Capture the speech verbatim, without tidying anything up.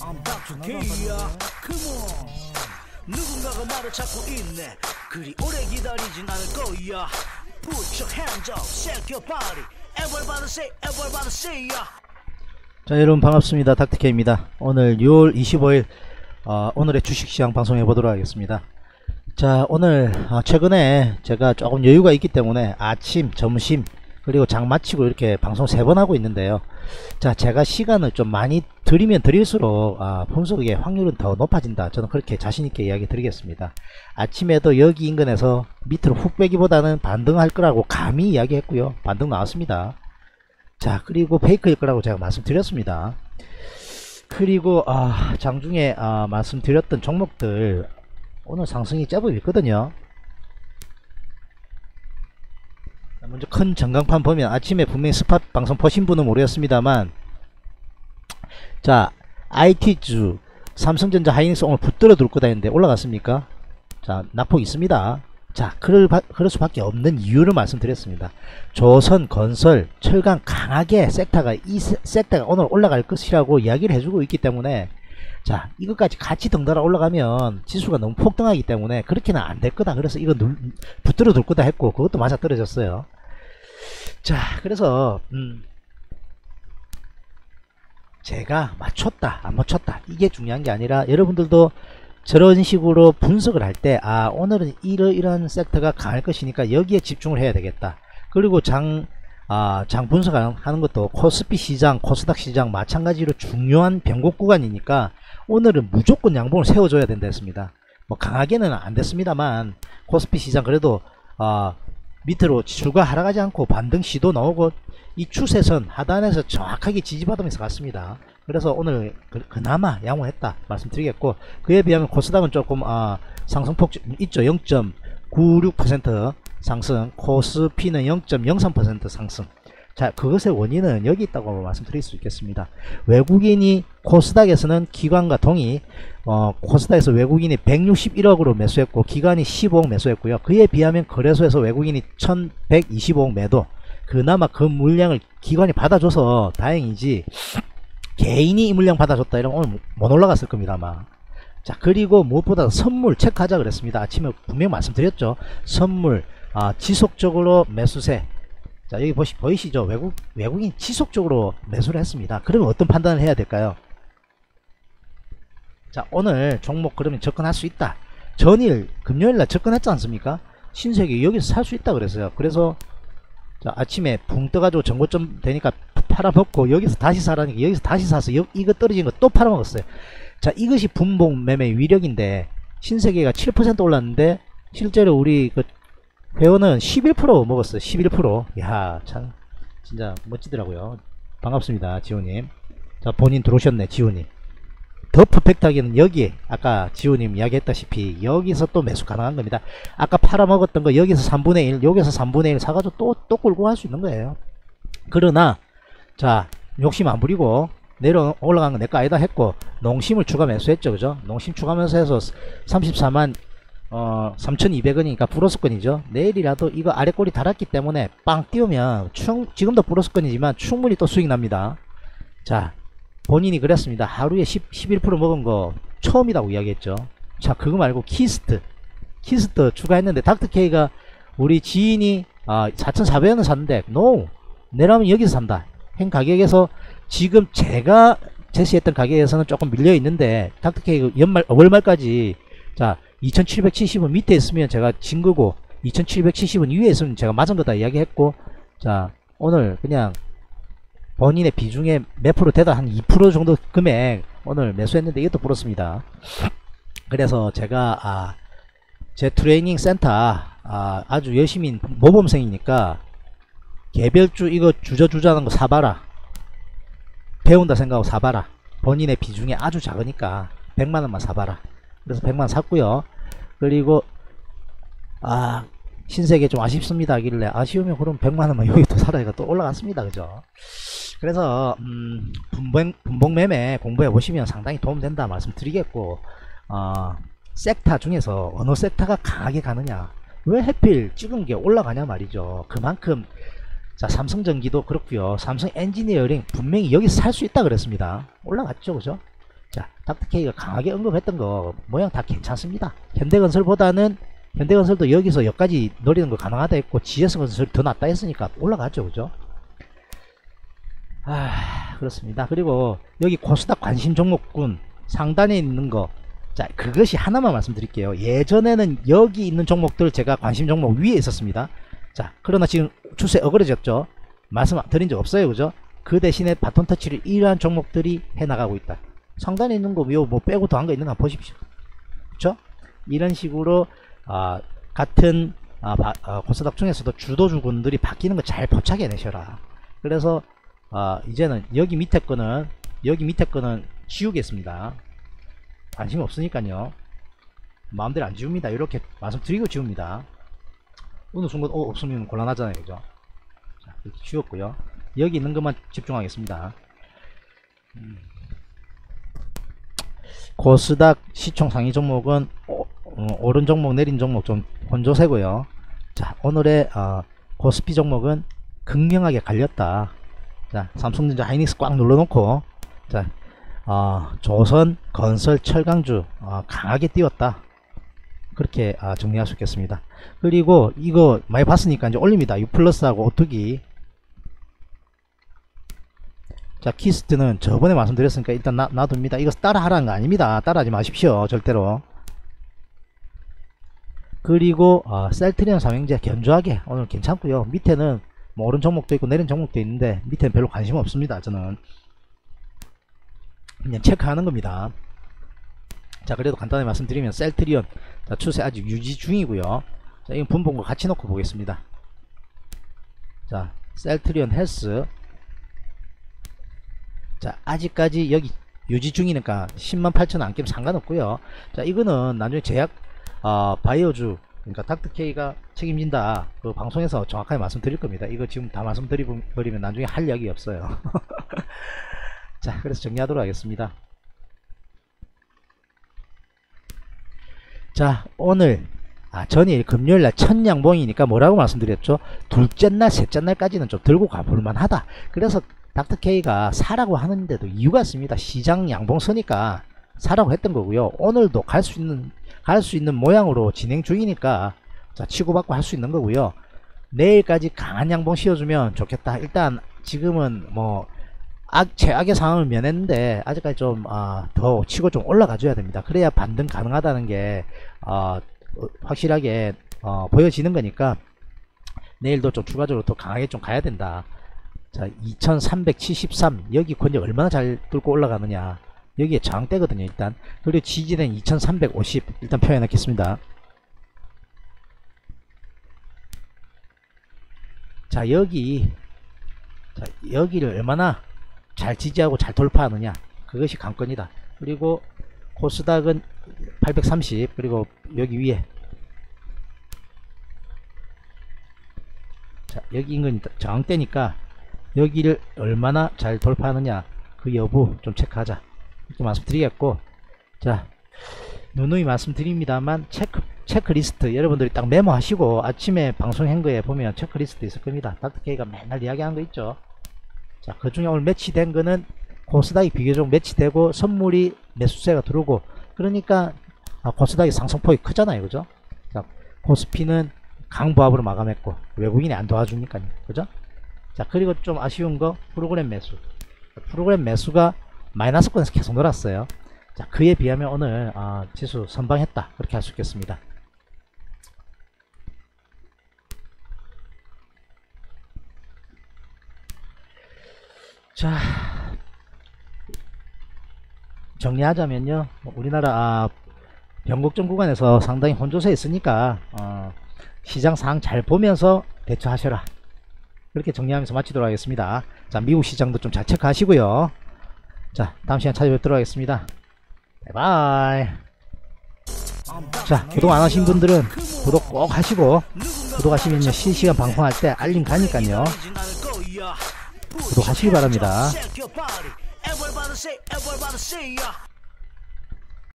I'm 닥터 K야. Come on. 누군가가 나를 찾고 있네. 그리 오래 기다리진 않을 거야. Put your hands up, shake your body. Everybody say, everybody say ya. 자, 여러분 반갑습니다. 닥터 K입니다. 오늘 유월 이십오일 어, 오늘의 주식시장 방송해 보도록 하겠습니다. 자, 오늘 어, 최근에 제가 조금 여유가 있기 때문에 아침, 점심 그리고 장 마치고 이렇게 방송 세 번 하고 있는데요. 자, 제가 시간을 좀 많이 드리면 드릴수록 아, 분석의 확률은 더 높아진다. 저는 그렇게 자신있게 이야기 드리겠습니다. 아침에도 여기 인근에서 밑으로 훅 빼기보다는 반등할 거라고 감히 이야기했고요. 반등 나왔습니다. 자, 그리고 페이크일 거라고 제가 말씀드렸습니다. 그리고 아, 장중에 아, 말씀드렸던 종목들 오늘 상승이 제법 있거든요. 먼저 큰 전광판 보면 아침에 분명히 스팟 방송 보신 분은 모르겠습니다만, 자, 아이티주 삼성전자 하이닉스 오늘 붙들어 둘 거다 했는데 올라갔습니까? 자, 낙폭 있습니다. 자, 그럴, 그럴 수밖에 없는 이유를 말씀드렸습니다. 조선, 건설, 철강 강하게 섹터가 이 섹터가 오늘 올라갈 것이라고 이야기를 해주고 있기 때문에, 자, 이것까지 같이 덩달아 올라가면 지수가 너무 폭등하기 때문에 그렇게는 안 될 거다. 그래서 이거 눌, 붙들어 둘 거다 했고 그것도 맞아 떨어졌어요. 자, 그래서 음, 제가 맞췄다 안 맞췄다 이게 중요한 게 아니라, 여러분들도 저런 식으로 분석을 할 때 아, 오늘은 이러이러한 섹터가 강할 것이니까 여기에 집중을 해야 되겠다. 그리고 장, 아, 장 분석하는 것도 코스피 시장, 코스닥 시장 마찬가지로 중요한 변곡 구간이니까 오늘은 무조건 양봉을 세워줘야 된다 했습니다. 뭐 강하게는 안 됐습니다만 코스피 시장 그래도 아, 밑으로 출가 하락하지 않고 반등 시도 나오고 이 추세선 하단에서 정확하게 지지받으면서 갔습니다. 그래서 오늘 그, 그나마 양호했다 말씀드리겠고, 그에 비하면 코스닥은 조금 아, 상승폭 있죠. 영 점 구육 퍼센트 상승, 코스피는 영 점 영삼 퍼센트 상승. 자, 그것의 원인은 여기 있다고 말씀드릴 수 있겠습니다. 외국인이 코스닥에서는 기관과 동의, 어, 코스닥에서 외국인이 백육십일억으로 매수했고 기관이 십오억 매수했고요. 그에 비하면 거래소에서 외국인이 천백이십오억 매도. 그나마 그 물량을 기관이 받아줘서 다행이지, 개인이 이 물량 받아줬다 이러면 오늘 못 올라갔을 겁니다 아마. 자, 그리고 무엇보다 선물 체크하자 그랬습니다. 아침에 분명 말씀드렸죠. 선물 아, 지속적으로 매수세. 자, 여기 보시, 보이시죠? 외국, 외국인 지속적으로 매수를 했습니다. 그러면 어떤 판단을 해야 될까요? 자, 오늘 종목 그러면 접근할 수 있다. 전일 금요일날 접근했지 않습니까? 신세계 여기서 살 수 있다 그랬어요. 그래서 자, 아침에 붕 떠가지고 전고점 되니까 팔아먹고 여기서 다시 사라니까 여기서 다시 사서 여, 이거 떨어진 거 또 팔아먹었어요. 자, 이것이 분봉 매매 위력인데, 신세계가 칠 퍼센트 올랐는데 실제로 우리 그 회원은 십일 퍼센트 먹었어요. 십일 퍼센트. 야, 참 진짜 멋지더라고요. 반갑습니다 지호님. 자, 본인 들어오셨네 지호님. 더 퍼펙트하게는 여기에 아까 지호님 이야기했다시피 여기서 또 매수 가능한 겁니다. 아까 팔아먹었던 거 여기서 삼분의 일, 여기서 삼분의 일 사가지고 또, 또 끌고 갈 수 있는 거예요. 그러나 자, 욕심 안 부리고 내려 올라간 거 내 거 아니다 했고 농심을 추가 매수했죠. 그죠? 농심 추가 매수해서 삼십사만 어, 삼천이백 원이니까 플러스권이죠. 내일이라도 이거 아래 꼬리 달았기 때문에 빵 띄우면 충, 지금도 플러스권이지만 충분히 또 수익 납니다. 자, 본인이 그랬습니다. 하루에 십, 십일 퍼센트 먹은 거 처음이라고 이야기했죠. 자, 그거 말고 키스트 키스트 추가했는데 닥터케이가 우리 지인이 아, 사천사백 원을 샀는데 노! 내라면 여기서 산다. 행 가격에서 지금 제가 제시했던 가격에서는 조금 밀려 있는데 닥터케이 연말 월말까지 자, 이천칠백칠십 원 밑에 있으면 제가 진 거고 이천칠백칠십 원 위에 있으면 제가 맞은 거다 이야기했고, 자, 오늘 그냥 본인의 비중에 몇 프로 되다 한 이 퍼센트 정도 금액 오늘 매수했는데 이것도 불었습니다. 그래서 제가 아, 제 트레이닝 센터 아, 아주 열심히 모범생이니까 개별주 이거 주저주저하는 거 사봐라. 배운다 생각하고 사봐라. 본인의 비중이 아주 작으니까 백만 원만 사봐라. 그래서 백만 원 샀고요. 그리고 아, 신세계 좀 아쉽습니다 하길래, 아쉬우면 그럼 백만 원만 여기 또 살아야 또 올라갔습니다. 그죠? 그래서 음, 분봉, 분봉 매매 공부해 보시면 상당히 도움된다 말씀드리겠고, 어, 섹터 중에서 어느 섹터가 강하게 가느냐, 왜 하필 찍은 게 올라가냐 말이죠. 그만큼 자, 삼성전기도 그렇고요. 삼성 엔지니어링 분명히 여기서 살 수 있다 그랬습니다. 올라갔죠. 그죠? 자, 닥터케이가 강하게 언급했던 거 모양 다 괜찮습니다. 현대건설보다는 현대건설도 여기서 여기까지 노리는 거 가능하다 했고 지에스건설 더 낫다 했으니까 올라가죠. 그죠? 아, 그렇습니다. 그리고 여기 코스닥 관심 종목군 상단에 있는 거, 자, 그것이 하나만 말씀드릴게요. 예전에는 여기 있는 종목들 제가 관심 종목 위에 있었습니다. 자, 그러나 지금 추세 어그러졌죠. 말씀 드린 적 없어요. 그죠? 그 대신에 바톤 터치를 이러한 종목들이 해나가고 있다. 상단에 있는 거 뭐 빼고 더한 거 있는 거 한번 보십시오. 그쵸? 이런 식으로 아, 같은 아, 바, 아, 코스닥 중에서도 주도주군들이 바뀌는 거 잘 포착해 내셔라. 그래서 아, 이제는 여기 밑에 거는 여기 밑에 거는 지우겠습니다. 관심 없으니까요. 마음대로 안 지웁니다. 이렇게 말씀드리고 지웁니다. 어느 순간 어, 없으면 곤란하잖아요. 그죠? 자, 이렇게 지웠고요. 여기 있는 것만 집중하겠습니다. 음. 코스닥 시총 상위 종목은 오, 어, 오른 종목 내린 종목 좀 혼조세고요. 자, 오늘의 어, 코스피 종목은 극명하게 갈렸다. 자, 삼성전자 하이닉스 꽉 눌러놓고, 자, 어, 조선 건설 철강주 어, 강하게 띄웠다. 그렇게 어, 정리할 수 있겠습니다. 그리고 이거 많이 봤으니까 이제 올립니다. U 플러스하고 오투기. 자, 키스트는 저번에 말씀드렸으니까 일단 나, 놔둡니다. 이거 따라 하라는 거 아닙니다. 따라하지 마십시오. 절대로. 그리고 어, 셀트리온 삼형제 견조하게 오늘 괜찮고요. 밑에는 뭐 오른 종목도 있고 내린 종목도 있는데 밑에는 별로 관심 없습니다. 저는 그냥 체크하는 겁니다. 자, 그래도 간단히 말씀드리면 셀트리온, 자, 추세 아직 유지 중이고요. 자, 이건 분봉과 같이 놓고 보겠습니다. 자, 셀트리온 헬스, 자, 아직까지 여기 유지 중이니까 십만 팔천 원 안 깨면 상관없고요. 자, 이거는 나중에 제약 어, 바이오주, 그러니까 닥터케이가 책임진다. 그 방송에서 정확하게 말씀드릴 겁니다. 이거 지금 다 말씀드리면 나중에 할 이야기 없어요. 자, 그래서 정리하도록 하겠습니다. 자, 오늘 아, 전일 금요일날 첫 양봉이니까 뭐라고 말씀드렸죠? 둘째 날, 셋째 날까지는 좀 들고 가볼만 하다. 그래서 닥터케이가 사라고 하는데도 이유가 있습니다. 시장 양봉 서니까 사라고 했던 거고요. 오늘도 갈 수 있는 갈 수 있는 모양으로 진행 중이니까 자, 치고받고 할 수 있는 거고요. 내일까지 강한 양봉 씌워주면 좋겠다. 일단 지금은 뭐 악, 최악의 상황을 면했는데 아직까지 좀 더 어, 치고 좀 올라가 줘야 됩니다. 그래야 반등 가능하다는 게 어, 확실하게 어, 보여지는 거니까 내일도 좀 추가적으로 더 강하게 좀 가야 된다. 자, 이천삼백칠십삼, 여기 권역 얼마나 잘 뚫고 올라가느냐, 여기에 저항대거든요. 일단 그리고 지지된 이천삼백오십 일단 표현해 놓겠습니다. 자, 여기 자, 여기를 얼마나 잘 지지하고 잘 돌파하느냐, 그것이 관건이다. 그리고 코스닥은 팔백삼십, 그리고 여기 위에 자, 여기 인근 저항대니까 여기를 얼마나 잘 돌파하느냐, 그 여부 좀 체크하자, 이렇게 말씀드리겠고, 자, 누누이 말씀드립니다만 체크, 체크리스트 여러분들이 딱 메모하시고 아침에 방송한 거에 보면 체크리스트 있을 겁니다. 닥터케이가 맨날 이야기하는 거 있죠. 자, 그 중에 오늘 매치된 거는 코스닥이 비교적 매치되고 선물이 매수세가 들어오고, 그러니까 아, 코스닥이 상승폭이 크잖아요. 그죠? 자, 코스피는 강보합으로 마감했고 외국인이 안 도와주니까요. 그죠? 자, 그리고 좀 아쉬운 거 프로그램 매수. 프로그램 매수가 마이너스권에서 계속 놀았어요. 자, 그에 비하면 오늘 아, 지수 선방했다, 그렇게 할 수 있겠습니다. 자, 정리하자면요, 우리나라 아, 변곡점 구간에서 상당히 혼조세 있으니까 어, 시장 상황 잘 보면서 대처하셔라, 그렇게 정리하면서 마치도록 하겠습니다. 자, 미국 시장도 좀 잘 체크하시고요. 자, 다음 시간에 찾아뵙도록 하겠습니다. 바이바이. 자, 구독 안 하신 분들은 구독 꼭 하시고, 구독하시면 실시간 방송할 때 알림 가니까요, 구독하시기 바랍니다. Everybody say, everybody say, yeah.